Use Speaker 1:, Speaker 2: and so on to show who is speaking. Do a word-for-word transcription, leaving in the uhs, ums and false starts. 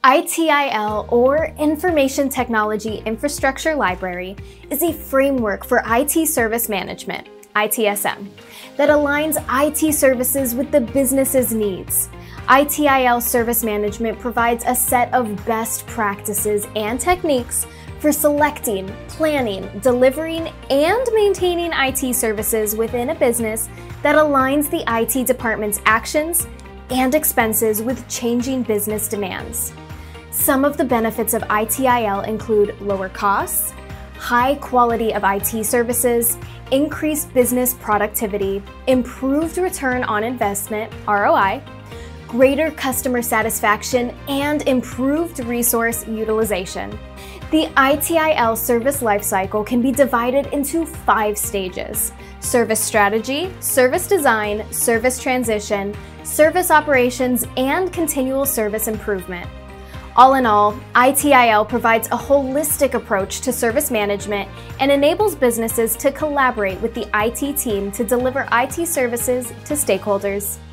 Speaker 1: I T I L, or Information Technology Infrastructure Library, is a framework for I T service management, I T S M, that aligns I T services with the business's needs. I T I L Service Management provides a set of best practices and techniques for selecting, planning, delivering, and maintaining I T services within a business that aligns the I T department's actions and expenses with changing business demands. Some of the benefits of I T I L include lower costs, high quality of I T services, increased business productivity, improved return on investment, R O I, greater customer satisfaction, and improved resource utilization. The I T I L service lifecycle can be divided into five stages: service strategy, service design, service transition, service operations, and continual service improvement. All in all, I T I L provides a holistic approach to service management and enables businesses to collaborate with the I T team to deliver I T services to stakeholders.